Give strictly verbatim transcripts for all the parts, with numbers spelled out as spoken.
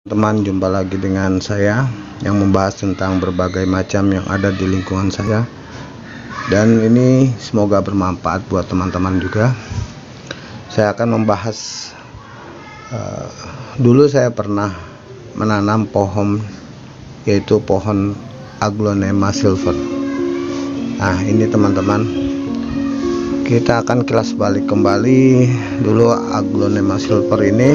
Teman, jumpa lagi dengan saya yang membahas tentang berbagai macam yang ada di lingkungan saya, dan ini semoga bermanfaat buat teman-teman juga. Saya akan membahas uh, dulu saya pernah menanam pohon, yaitu pohon Aglonema silver. Nah, ini teman-teman, kita akan kilas balik kembali. Dulu Aglonema silver ini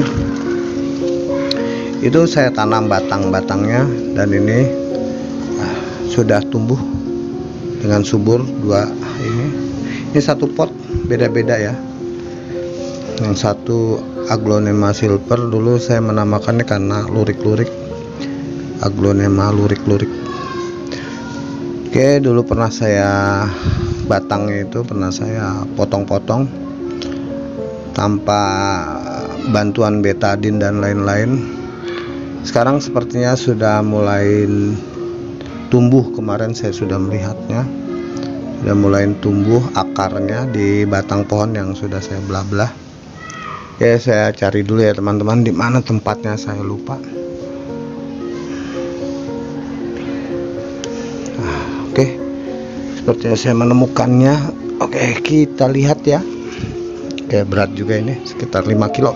itu saya tanam batang-batangnya, dan ini ah, sudah tumbuh dengan subur. Dua ini ini satu pot, beda-beda ya. Yang satu Aglonema silver, dulu saya menamakannya karena lurik-lurik, Aglonema lurik-lurik. Oke, dulu pernah saya batangnya itu pernah saya potong-potong tanpa bantuan betadin dan lain-lain. Sekarang sepertinya sudah mulai tumbuh. Kemarin saya sudah melihatnya, sudah mulai tumbuh akarnya di batang pohon yang sudah saya belah-belah. Oke, saya cari dulu ya teman-teman, di mana tempatnya saya lupa. Nah, oke, sepertinya saya menemukannya. Oke, kita lihat ya. Oke, berat juga ini, sekitar lima kilo.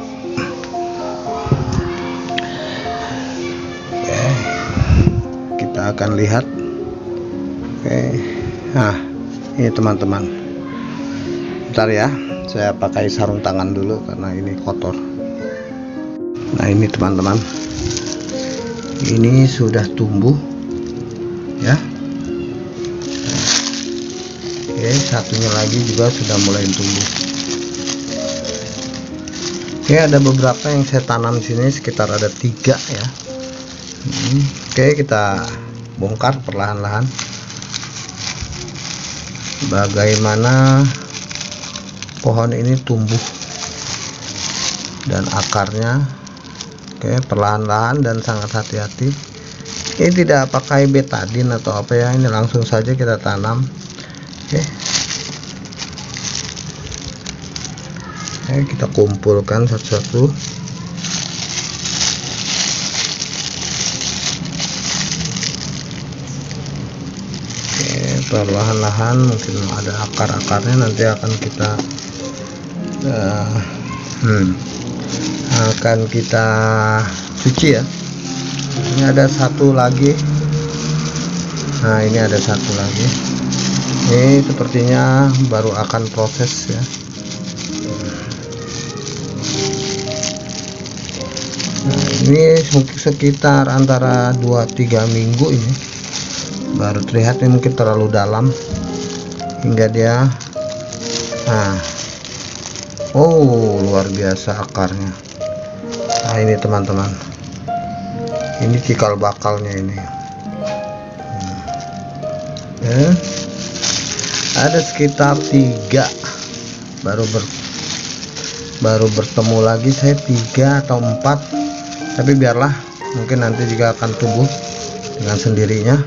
Akan lihat. Oke, nah ini teman-teman, bentar ya, saya pakai sarung tangan dulu karena ini kotor. Nah, ini teman-teman, ini sudah tumbuh ya. Oke, satunya lagi juga sudah mulai tumbuh. Oke, ada beberapa yang saya tanam sini, sekitar ada tiga ya. Hmm, oke, kita bongkar perlahan-lahan bagaimana pohon ini tumbuh dan akarnya. Oke, perlahan-lahan dan sangat hati-hati. Ini tidak pakai betadin atau apa ya, ini langsung saja kita tanam. Oke, Oke kita kumpulkan satu-satu. Perlahan-lahan, mungkin ada akar-akarnya, nanti akan kita uh, hmm, akan kita cuci ya. Ini ada satu lagi. Nah, ini ada satu lagi. Ini sepertinya baru akan proses ya. Nah, ini mungkin sekitar antara dua tiga minggu ini baru terlihat. Ini mungkin terlalu dalam hingga dia, nah, oh luar biasa akarnya. Nah, ini teman-teman, ini cikal bakalnya ini. hmm. ya. Ada sekitar tiga baru ber baru bertemu lagi saya, tiga atau empat, tapi biarlah, mungkin nanti juga akan tumbuh dengan sendirinya.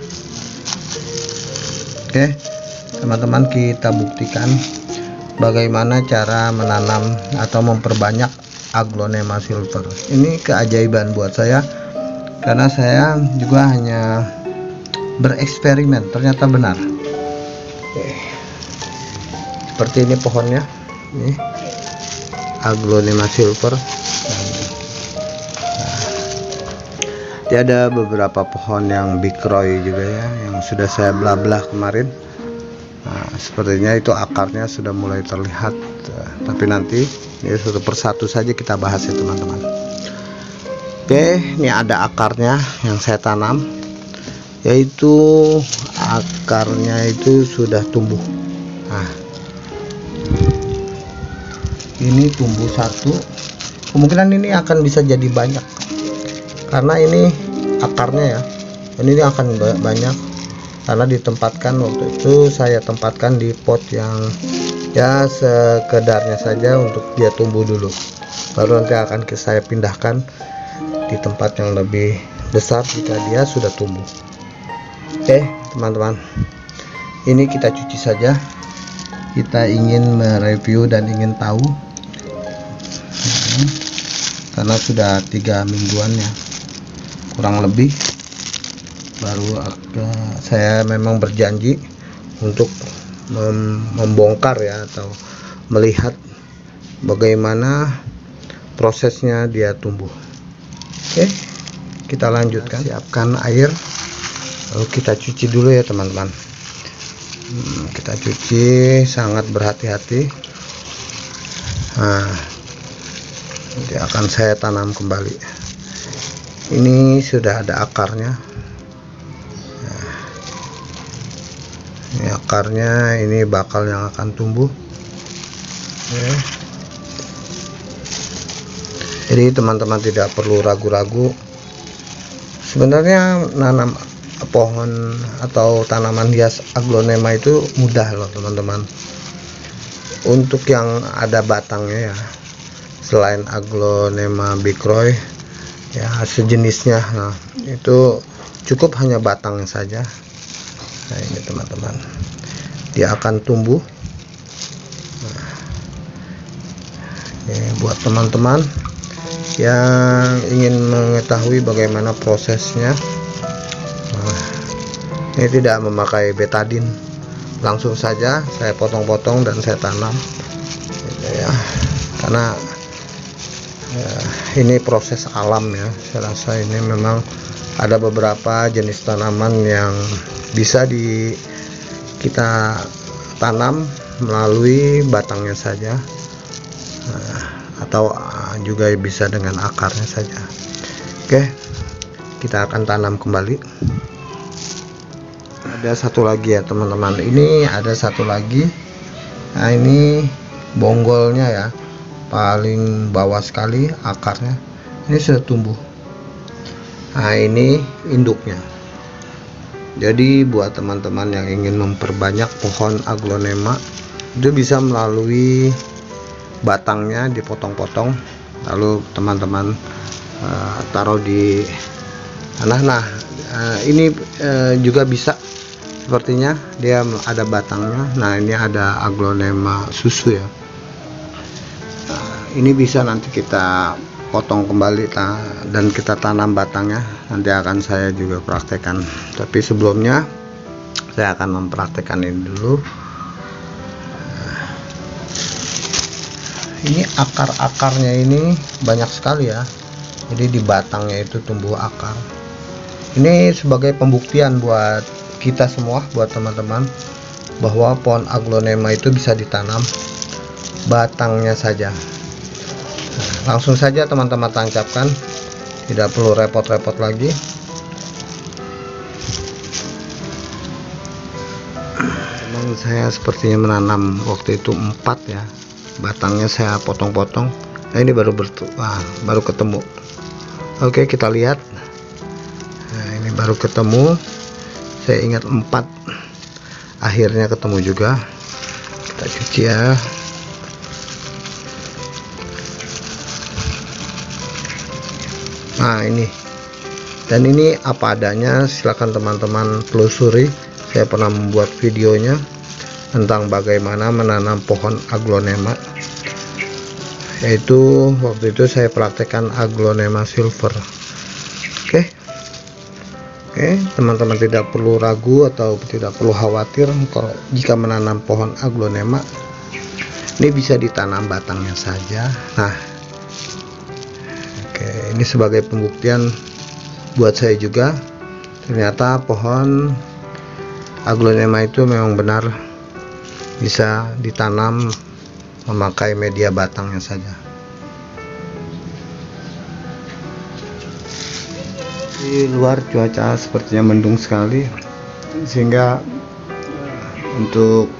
Oke teman-teman, kita buktikan bagaimana cara menanam atau memperbanyak Aglonema silver. Ini keajaiban buat saya, karena saya juga hanya bereksperimen, ternyata benar. Oke, seperti ini pohonnya, ini Aglonema silver. Dia ada beberapa pohon yang Big Roy juga ya, yang sudah saya belah-belah kemarin. Nah, sepertinya itu akarnya sudah mulai terlihat, uh, tapi nanti ya satu persatu saja kita bahas ya teman-teman. Oke, ini ada akarnya yang saya tanam, yaitu akarnya itu sudah tumbuh. Nah, ini tumbuh satu, kemungkinan ini akan bisa jadi banyak, karena ini akarnya ya, ini akan banyak karena ditempatkan, waktu itu saya tempatkan di pot yang ya sekedarnya saja untuk dia tumbuh dulu, baru nanti akan saya pindahkan di tempat yang lebih besar jika dia sudah tumbuh. Oke teman-teman, ini kita cuci saja, kita ingin mereview dan ingin tahu. hmm. karena sudah tiga mingguan ya. kurang lebih baru agak, saya memang berjanji untuk mem membongkar ya, atau melihat bagaimana prosesnya dia tumbuh. Oke, kita lanjutkan. Siapkan air, lalu kita cuci dulu ya teman-teman. hmm, kita cuci sangat berhati-hati. Nah, nanti akan saya tanam kembali. Ini sudah ada akarnya. Ini akarnya, ini bakal yang akan tumbuh. Oke. Jadi teman-teman tidak perlu ragu-ragu. Sebenarnya nanam pohon atau tanaman hias aglonema itu mudah loh teman-teman. Untuk yang ada batangnya ya, selain aglonema bicroy ya sejenisnya, nah itu cukup hanya batangnya saja. Nah ini teman-teman, dia akan tumbuh. Nah, ini buat teman-teman yang ingin mengetahui bagaimana prosesnya. Nah, ini tidak memakai betadin, langsung saja saya potong-potong dan saya tanam gitu ya, karena ya, ini proses alam ya. Saya rasa ini memang ada beberapa jenis tanaman yang bisa di kita tanam melalui batangnya saja, nah, atau juga bisa dengan akarnya saja. Oke, kita akan tanam kembali. Ada satu lagi ya teman-teman, ini ada satu lagi. Nah ini bonggolnya ya, paling bawah sekali akarnya, ini sudah tumbuh. Nah ini induknya. Jadi buat teman-teman yang ingin memperbanyak pohon aglonema, itu bisa melalui batangnya dipotong-potong, lalu teman-teman uh, taruh di tanah. Nah uh, ini uh, juga bisa, sepertinya dia ada batangnya. Nah ini ada aglonema susu ya. Nah, ini bisa nanti kita potong kembali dan kita tanam batangnya. Nanti akan saya juga praktekkan, tapi sebelumnya saya akan mempraktekkan ini dulu. Ini akar-akarnya ini banyak sekali ya, jadi di batangnya itu tumbuh akar. Ini sebagai pembuktian buat kita semua, buat teman-teman, bahwa pohon aglonema itu bisa ditanam batangnya saja. Nah, langsung saja teman-teman tancapkan, tidak perlu repot-repot lagi. Memang saya sepertinya menanam waktu itu empat ya, batangnya saya potong-potong. Nah ini baru bertu ah, baru ketemu. Oke, kita lihat. Nah ini baru ketemu, saya ingat empat, akhirnya ketemu juga. Kita cuci ya. Nah ini, dan ini apa adanya, silakan teman-teman telusuri. Saya pernah membuat videonya tentang bagaimana menanam pohon aglonema, yaitu waktu itu saya praktekkan aglonema silver. Oke, oke teman-teman tidak perlu ragu atau tidak perlu khawatir kalau jika menanam pohon aglonema. Ini bisa ditanam batangnya saja. Nah, oke, ini sebagai pembuktian buat saya juga, ternyata pohon aglonema itu memang benar bisa ditanam memakai media batangnya saja. Di luar cuaca sepertinya mendung sekali, sehingga untuk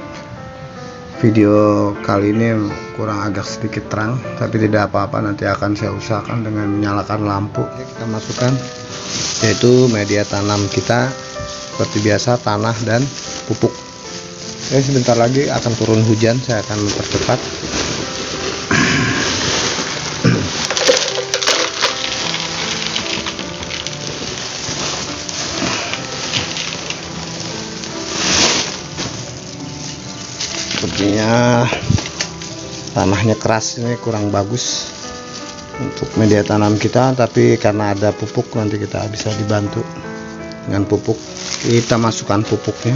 video kali ini kurang agak sedikit terang, tapi tidak apa-apa, nanti akan saya usahakan dengan menyalakan lampu. Kita masukkan yaitu media tanam kita seperti biasa, tanah dan pupuk. Oke, sebentar lagi akan turun hujan, saya akan mempercepat. Sepertinya tanahnya keras, ini kurang bagus. untuk media tanam kita, tapi karena ada pupuk nanti kita bisa dibantu dengan pupuk. Kita masukkan pupuknya.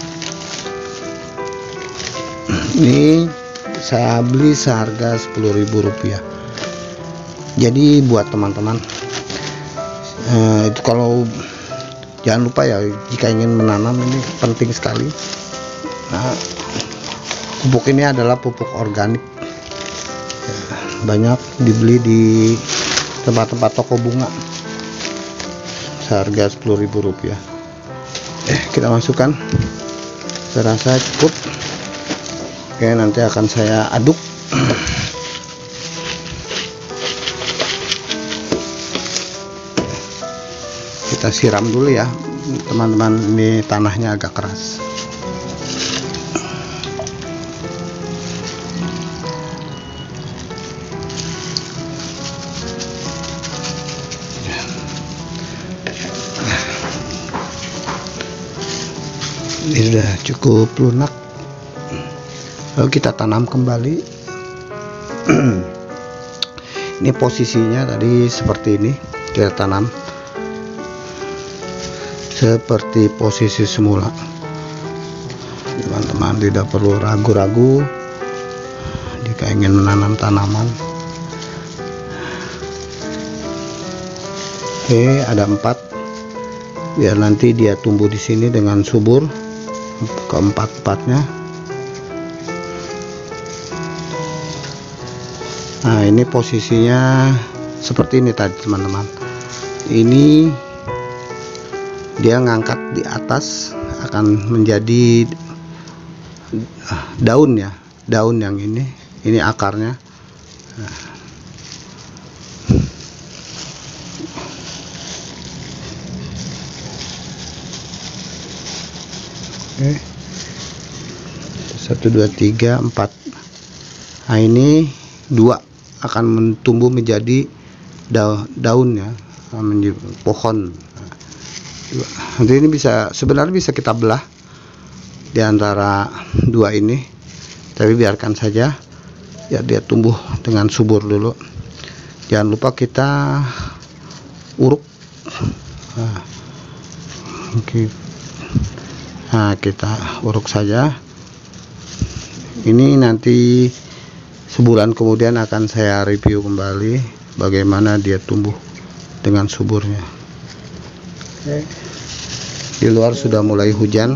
Ini saya beli seharga sepuluh ribu rupiah. Jadi buat teman-teman eh, itu kalau jangan lupa ya, jika ingin menanam ini penting sekali. Nah, pupuk ini adalah pupuk organik, ya, banyak dibeli di tempat-tempat toko bunga seharga sepuluh ribu rupiah. Eh, kita masukkan, saya rasa cukup. Oke, nanti akan saya aduk. Kita siram dulu ya teman-teman, ini tanahnya agak keras. Ini sudah cukup lunak, lalu kita tanam kembali. Ini posisinya tadi seperti ini, kita tanam seperti posisi semula. Teman-teman tidak perlu ragu-ragu jika ingin menanam tanaman. Oke, ada empat, biar nanti dia tumbuh di sini dengan subur keempat-empatnya. Nah, ini posisinya seperti ini tadi teman-teman. Ini dia ngangkat di atas, akan menjadi daun ya, daun yang ini, ini akarnya. Nah. Oke, satu dua tiga empat. Nah, ini dua akan tumbuh menjadi da daunnya, menjadi pohon. Nanti ini bisa, sebenarnya bisa kita belah di antara dua ini, tapi biarkan saja ya, dia tumbuh dengan subur dulu. Jangan lupa kita uruk. Nah, okay. Nah, kita uruk saja. Ini nanti sebulan kemudian akan saya review kembali bagaimana dia tumbuh dengan suburnya. Oke. Di luar sudah mulai hujan.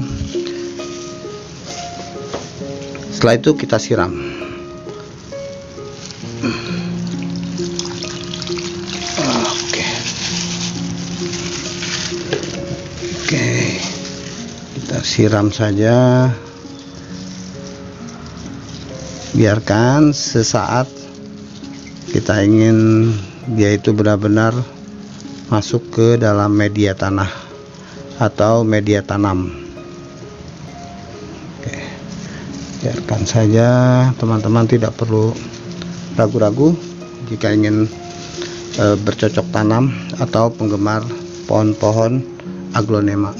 Setelah itu kita siram. Oke. Oke. Kita siram saja. Biarkan sesaat, kita ingin dia itu benar-benar masuk ke dalam media tanah atau media tanam. Oke. Biarkan saja teman-teman, tidak perlu ragu-ragu jika ingin e, bercocok tanam atau penggemar pohon-pohon aglonema.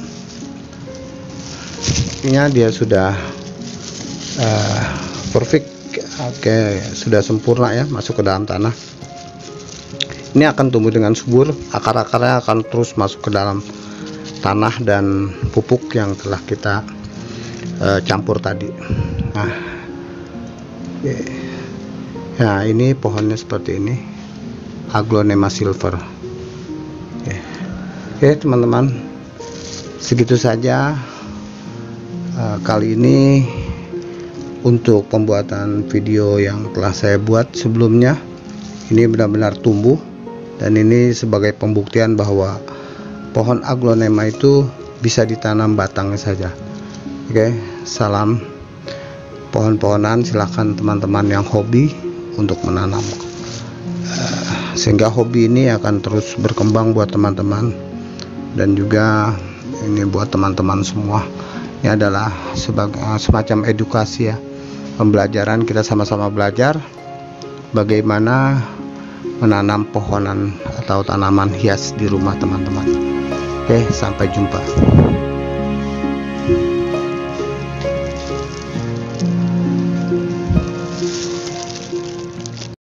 Ini dia sudah uh, perfect. Oke, sudah sempurna ya, masuk ke dalam tanah. Ini akan tumbuh dengan subur, akar-akarnya akan terus masuk ke dalam tanah dan pupuk yang telah kita uh, campur tadi. Nah, oke. Ya, ini pohonnya seperti ini, aglonema silver. Oke, oke teman-teman, segitu saja uh, kali ini untuk pembuatan video yang telah saya buat sebelumnya. Ini benar-benar tumbuh, dan ini sebagai pembuktian bahwa pohon aglonema itu bisa ditanam batangnya saja. Oke, salam pohon-pohonan. Silahkan teman-teman yang hobi untuk menanam, uh, sehingga hobi ini akan terus berkembang buat teman-teman, dan juga ini buat teman-teman semua. Ini adalah sebagai uh, semacam edukasi ya, pembelajaran. Kita sama-sama belajar bagaimana menanam pohonan atau tanaman hias di rumah teman-teman. Oke, sampai jumpa.